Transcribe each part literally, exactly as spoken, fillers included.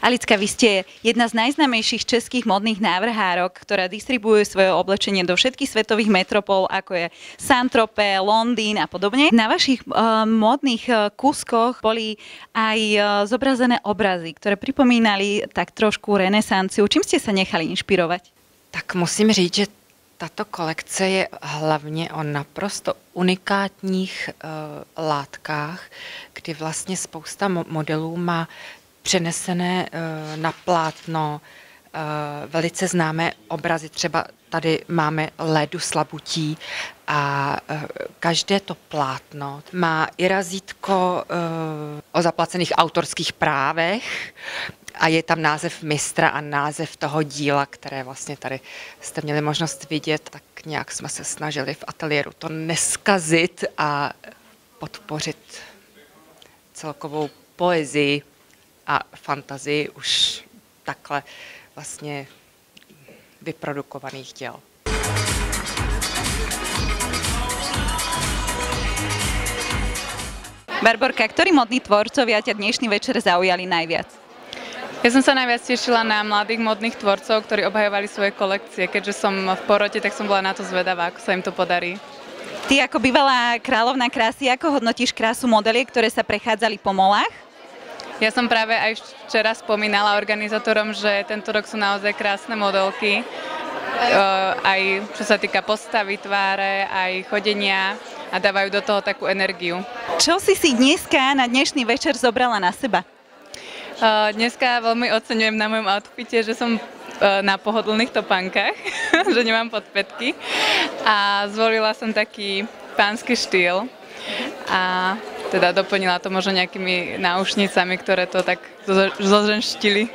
Alicka, vy ste jedna z najznámejších českých modných návrhárok, ktorá distribuuje svoje oblečenie do všetkých svetových metropol, ako je Saint-Tropez, Londýn a podobne. Na vašich uh, modných uh, kuskoch boli aj uh, zobrazené obrazy, ktoré pripomínali tak trošku renesanciu. Čím ste sa nechali inšpirovať? Tak musím říct, že tato kolekce je hlavně o naprosto unikátních uh, látkách, kdy vlastně spousta mo- modelů má přenesené uh, na plátno uh, velice známé obrazy. Třeba tady máme Lédu Slabutí a uh, každé to plátno má i razítko uh, o zaplacených autorských právech, a je tam název mistra a název toho díla, které vlastně tady jste měli možnost vidět, tak nějak jsme se snažili v ateliéru to neskazit a podpořit celkovou poezii a fantazii už takhle vlastně vyprodukovaných děl. Barborka, ktorí modní tvorcovia ťa dnešný večer zaujali najviac? Ja som sa najviac tešila na mladých modných tvorcov, ktorí obhajovali svoje kolekcie. Keďže som v porote, tak som bola na to zvedavá, ako sa im to podarí. Ty ako bývalá kráľovná krásy, ako hodnotíš krásu modeliek, ktoré sa prechádzali po molách? Ja som práve aj včera spomínala organizátorom, že tento rok sú naozaj krásne modelky. Aj čo sa týka postavy, tváre, aj chodenia a dávajú do toho takú energiu. Čo si si dneska na dnešný večer zobrala na seba? Dneska veľmi oceňujem na mojom outfite, že som na pohodlných topánkach, že nemám podpätky a zvolila som taký pánsky štýl a teda doplnila to možno nejakými náušnicami, ktoré to tak zoženštili.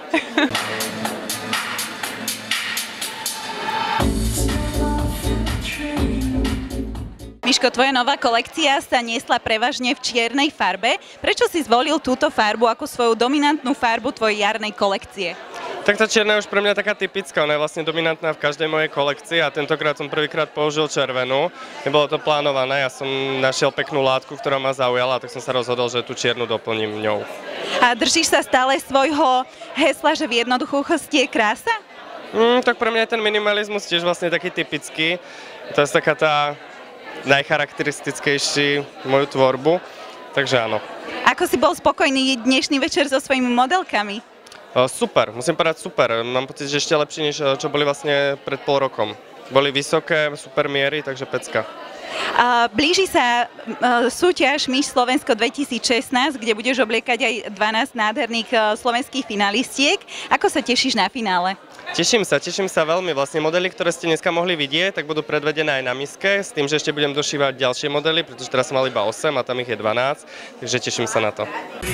Miško, tvoja nová kolekcia sa niesla prevažne v čiernej farbe. Prečo si zvolil túto farbu ako svoju dominantnú farbu tvojej jarnej kolekcie? Tak tá čierna je už pre mňa taká typická, ona je vlastne dominantná v každej mojej kolekcii a tentokrát som prvýkrát použil červenú. Nebolo to plánované, ja som našiel peknú látku, ktorá ma zaujala, tak som sa rozhodol, že tú čiernu doplním ňou. A držíš sa stále svojho hesla, že v jednoduchosti je krása? Mm, tak pre mňa je ten minimalizmus tiež vlastne taký typický. To je taká tá najcharakteristickejší moju tvorbu, takže áno. Ako si bol spokojný dnešný večer so svojimi modelkami? O, super, musím povedať super. Mám pocit, že ešte lepšie, než čo boli vlastne pred pol rokom. Boli vysoké, super miery, takže pecka. Uh, blíži sa uh, súťaž Miss Slovensko dvetisícšestnásť, kde budeš obliekať aj dvanásť nádherných uh, slovenských finalistiek. Ako sa tešíš na finále? Teším sa, teším sa veľmi. Vlastne modely, ktoré ste dneska mohli vidieť, tak budú predvedené aj na miske, s tým, že ešte budem došívať ďalšie modely, pretože teraz som mal iba osem a tam ich je dvanásť, takže teším sa na to.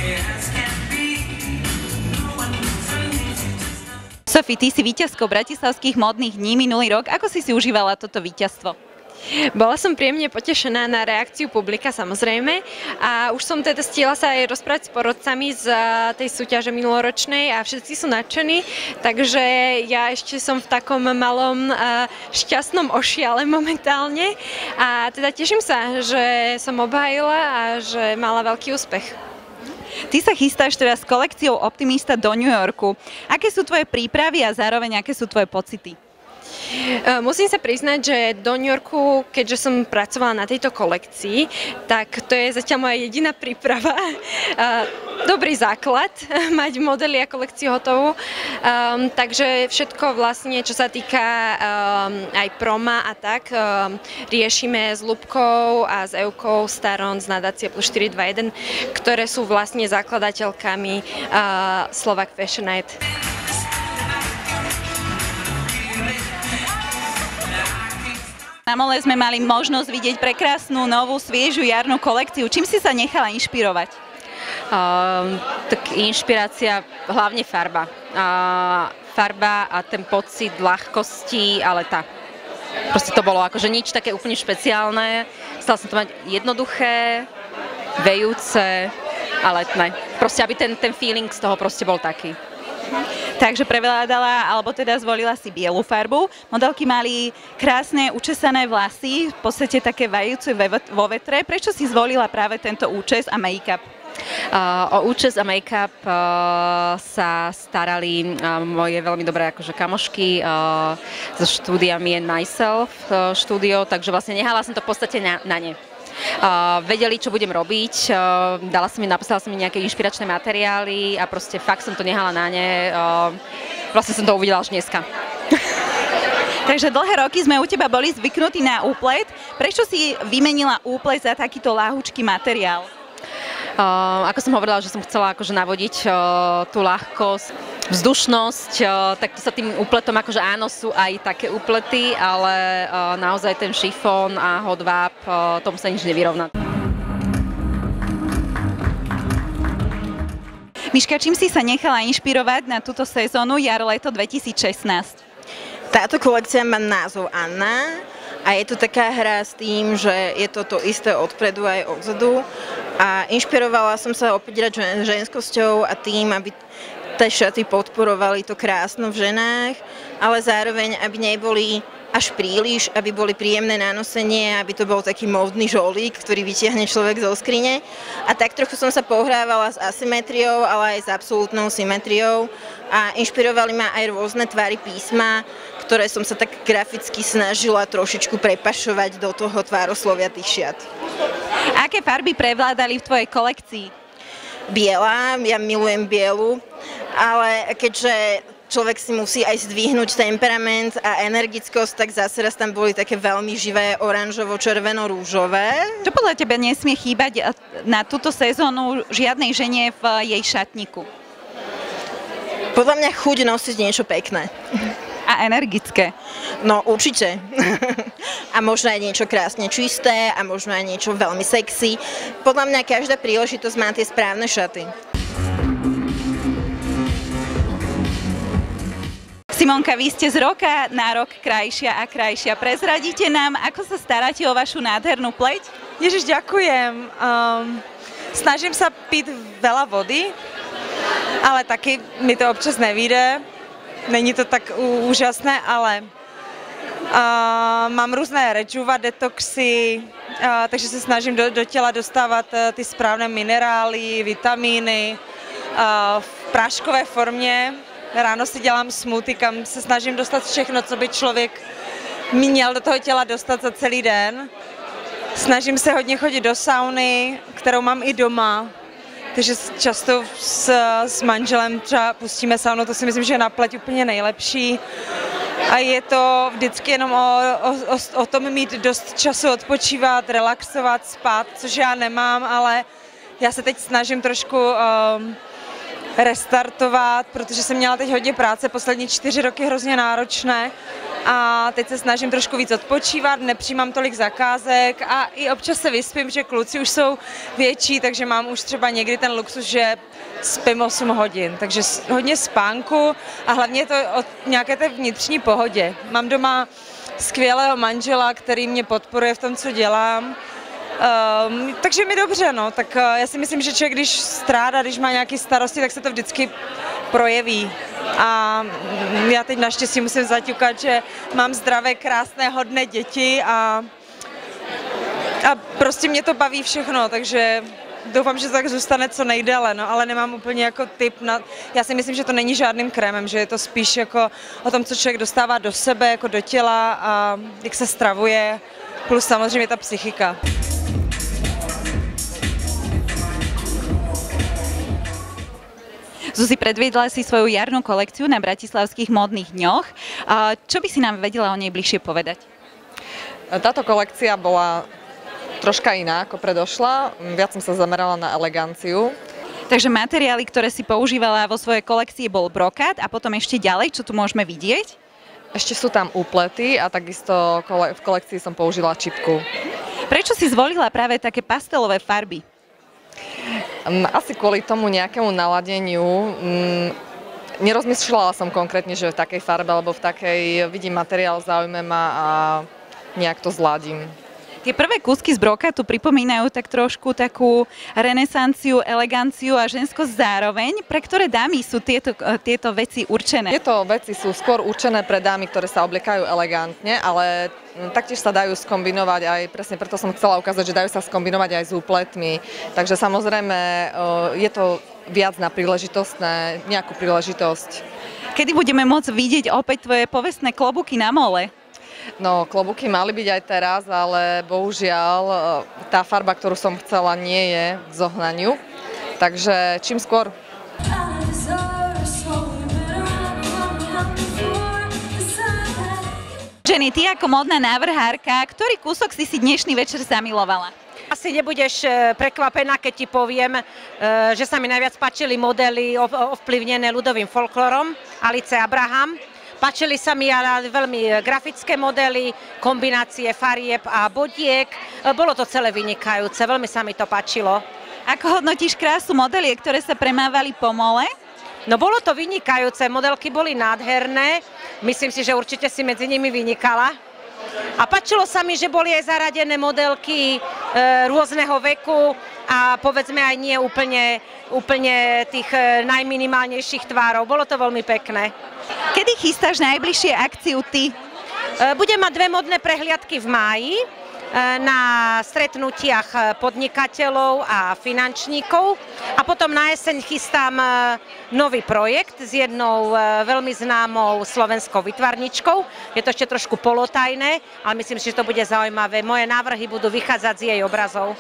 Sofie, ty si víťazkou Bratislavských modných dní minulý rok. Ako si si užívala toto víťazstvo? Bola som príjemne potešená na reakciu publika, samozrejme, a už som teda stihla sa aj rozprávať s porodcami z tej súťaže minuloročnej a všetci sú nadšení, takže ja ešte som v takom malom šťastnom ošiale momentálne a teda teším sa, že som obhájila a že mala veľký úspech. Ty sa chystáš teraz s kolekciou Optimista do New Yorku. Aké sú tvoje prípravy a zároveň aké sú tvoje pocity? Musím sa priznať, že do New Yorku, keďže som pracovala na tejto kolekcii, tak to je zatiaľ moja jediná príprava. Dobrý základ, mať modely a kolekciu hotovú. Um, takže všetko vlastne, čo sa týka um, aj proma a tak, um, riešime s Lubkou a s Eukou Staron z nadácie Plus štyri dva jeden, ktoré sú vlastne zakladateľkami uh, Slovak Fashion Night. Na mole sme mali možnosť vidieť prekrásnu, novú, sviežu jarnú kolekciu. Čím si sa nechala inšpirovať? Uh, tak inšpirácia, hlavne farba. Uh, farba a ten pocit ľahkosti, ale tá. Proste to bolo akože nič také úplne špeciálne. Stala som to mať jednoduché, vejúce a letné. Proste, aby ten, ten feeling z toho proste bol taký. Takže prevládala, alebo teda zvolila si bielu farbu. Modelky mali krásne učesané vlasy, v podstate také vajúce vo vetre. Prečo si zvolila práve tento účes a make-up? O účes a make-up sa starali moje veľmi dobré akože kamošky zo štúdia Me and Myself štúdio, takže vlastne nehala som to v podstate na, na ne. Uh, vedeli, čo budem robiť, uh, dala som mi, napísala som mi nejaké inšpiračné materiály a proste fakt som to nehala na ne. Uh, vlastne som to uvidela až dneska. Takže dlhé roky sme u teba boli zvyknutí na úplet. Prečo si vymenila úplet za takýto ľahučký materiál? Uh, ako som hovorila, že som chcela akože navodiť uh, tú ľahkosť, vzdušnosť, uh, tak to sa tým úpletom, akože áno, sú aj také úplety, ale uh, naozaj ten šifón a hot wrap, uh, tomu sa nič nevyrovná. Miška, čím si sa nechala inšpirovať na túto sezónu jar-leto dvetisícšestnásť? Táto kolekcia má názov Anna a je to taká hra s tým, že je to to isté odpredu aj odzadu. A inšpirovala som sa opäť žen- ženskosťou a tým, aby tie šaty podporovali to krásno v ženách, ale zároveň, aby neboli až príliš, aby boli príjemné na nosenie, aby to bol taký módny žolík, ktorý vytiahne človek zo skrine. A tak trochu som sa pohrávala s asymetriou, ale aj s absolútnou symetriou. A inšpirovali ma aj rôzne tvary písma, ktoré som sa tak graficky snažila trošičku prepašovať do toho tvároslovia tých šiat. Aké farby prevládali v tvojej kolekcii? Biela, ja milujem bielu, ale keďže človek si musí aj zdvihnúť temperament a energickosť, tak zase raz tam boli také veľmi živé oranžovo-červeno-rúžové. Čo podľa teba nesmie chýbať na túto sezónu žiadnej žene v jej šatníku? Podľa mňa chuť nosiť niečo pekné. A energické. No určite. A možno aj niečo krásne čisté a možno aj niečo veľmi sexy. Podľa mňa každá príležitosť má tie správne šaty. Simonka, vy ste z roka na rok krajšia a krajšia. Prezradíte nám, ako sa staráte o vašu nádhernú pleť? Ježiš, ďakujem. Um, snažím sa piť veľa vody, ale taky mi to občas nevíde. Není to tak úžasné, ale uh, mám různé rejuva, detoxy, uh, takže se snažím do, do těla dostávat uh, ty správné minerály, vitamíny uh, v práškové formě. Ráno si dělám smoothie, kam se snažím dostat všechno, co by člověk měl do toho těla dostat za celý den. Snažím se hodně chodit do sauny, kterou mám i doma. Takže často s, s manželem třeba pustíme saunu, to si myslím, že je na pleť úplně nejlepší. A je to vždycky jenom o, o, o tom mít dost času odpočívat, relaxovat, spát, což já nemám, ale já se teď snažím trošku um, restartovat, protože jsem měla teď hodně práce, poslední čtyři roky hrozně náročné. A teď se snažím trošku víc odpočívat, nepřijímám tolik zakázek a i občas se vyspím, že kluci už jsou větší, takže mám už třeba někdy ten luxus, že spím osm hodin. Takže hodně spánku a hlavně je to o nějaké té vnitřní pohodě. Mám doma skvělého manžela, který mě podporuje v tom, co dělám. Um, takže mi dobře, no, tak uh, já si myslím, že člověk, když strádá, když má nějaké starosti, tak se to vždycky projeví. A já teď naštěstí musím zaťukat, že mám zdravé, krásné, hodné děti a, a prostě mě to baví všechno, takže doufám, že to tak zůstane co nejdéle, no, ale nemám úplně jako tip na... Já si myslím, že to není žádným krémem, že je to spíš jako o tom, co člověk dostává do sebe, jako do těla a jak se stravuje, plus samozřejmě ta psychika. Zuzi, predviedla si svoju jarnú kolekciu na bratislavských módnych dňoch. Čo by si nám vedela o nej bližšie povedať? Táto kolekcia bola troška iná ako predošla. Viac som sa zamerala na eleganciu. Takže materiály, ktoré si používala vo svojej kolekcii, bol brokát a potom ešte ďalej, čo tu môžeme vidieť? Ešte sú tam úplety a takisto v kolekcii som použila čipku. Prečo si zvolila práve také pastelové farby? Asi kvôli tomu nejakému naladeniu. Nerozmýšľala som konkrétne, že v takej farbe alebo v takej, vidím materiál, zaujme ma a nejak to zladím. Tie prvé kúsky z brokátu pripomínajú tak trošku takú renesanciu, eleganciu a ženskosť zároveň. Pre ktoré dámy sú tieto, tieto veci určené? Tieto veci sú skôr určené pre dámy, ktoré sa obliekajú elegantne, ale taktiež sa dajú skombinovať aj, presne preto som chcela ukázať, že dajú sa skombinovať aj s úpletmi. Takže samozrejme je to viac na príležitosť, na nejakú príležitosť. Kedy budeme môcť vidieť opäť tvoje povestné klobúky na mole? No, klobúky mali byť aj teraz, ale bohužiaľ tá farba, ktorú som chcela, nie je k zohnaniu. Takže čím skôr. Jenny, ty ako módna návrhárka, ktorý kúsok si si dnešný večer zamilovala? Asi nebudeš prekvapená, keď ti poviem, že sa mi najviac páčili modely ovplyvnené ľudovým folklorom, Alice Abraham. Páčili sa mi ale veľmi grafické modely, kombinácie farieb a bodiek. Bolo to celé vynikajúce, veľmi sa mi to páčilo. Ako hodnotíš krásu modeliek, ktoré sa premávali po mole? No bolo to vynikajúce, modelky boli nádherné. Myslím si, že určite si medzi nimi vynikala. A páčilo sa mi, že boli aj zaradené modelky e, rôzneho veku a povedzme aj nie úplne, úplne tých e, najminimálnejších tvárov. Bolo to veľmi pekné. Kedy chystáš najbližšie akciu ty? E, budem mať dve modné prehliadky v máji e, na stretnutiach podnikateľov a finančníkov a potom na jeseň chystám e, nový projekt s jednou e, veľmi známou slovenskou vytvarničkou. Je to ešte trošku polotajné, ale myslím si, že to bude zaujímavé. Moje návrhy budú vychádzať z jej obrazov.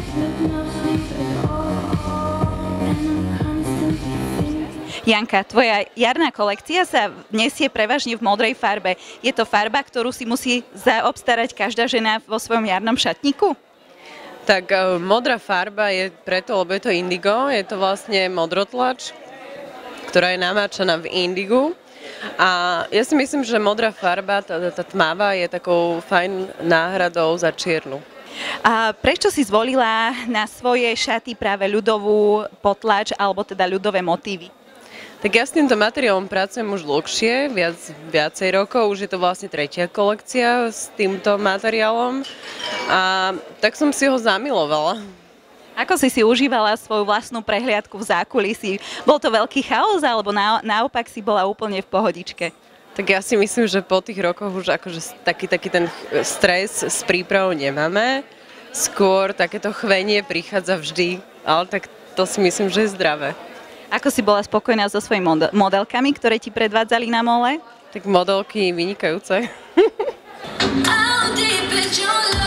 Janka, tvoja jarná kolekcia sa nesie prevažne v modrej farbe. Je to farba, ktorú si musí zaobstarať každá žena vo svojom jarnom šatníku? Tak modrá farba je preto, lebo je to indigo, je to vlastne modrotlač, ktorá je namáčaná v indigu. A ja si myslím, že modrá farba, tá, tá tmavá, je takou fajn náhradou za čiernu. A prečo si zvolila na svoje šaty práve ľudovú potlač alebo teda ľudové motívy? Tak ja s týmto materiálom pracujem už dlhšie, viac, viacej rokov, už je to vlastne tretia kolekcia s týmto materiálom a tak som si ho zamilovala. Ako si si užívala svoju vlastnú prehliadku v zákulisí? Bol to veľký chaos alebo na, naopak si bola úplne v pohodičke? Tak ja si myslím, že po tých rokoch už akože taký, taký ten stres s prípravou nemáme, skôr takéto chvenie prichádza vždy, ale tak to si myslím, že je zdravé. Ako si bola spokojná so svojimi modelkami, ktoré ti predvádzali na mole? Tak modelky vynikajúce.